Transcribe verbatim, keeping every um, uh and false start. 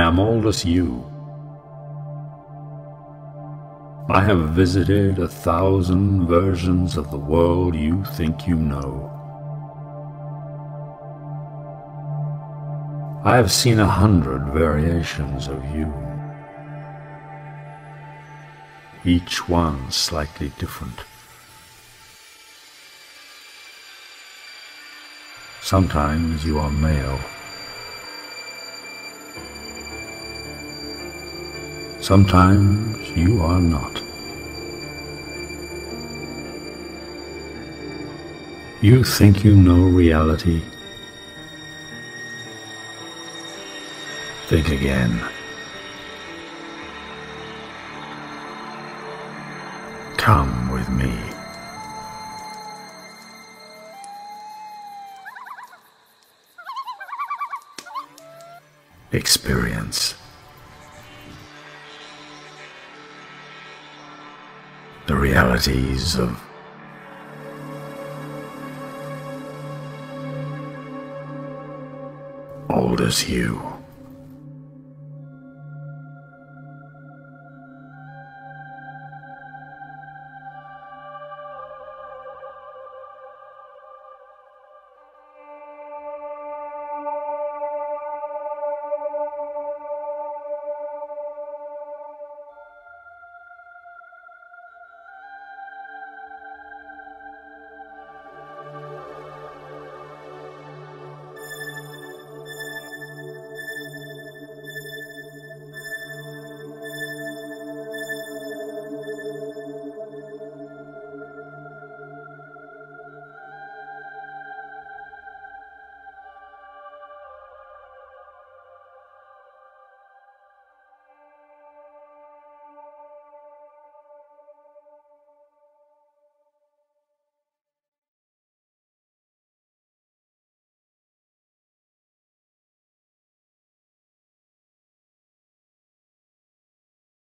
am Aldous you. I have visited a thousand versions of the world you think you know. I have seen a hundred variations of you, each one slightly different. Sometimes you are male, sometimes you are not. You think you know reality. Think again. Come with me. Experience the realities of Aldous you.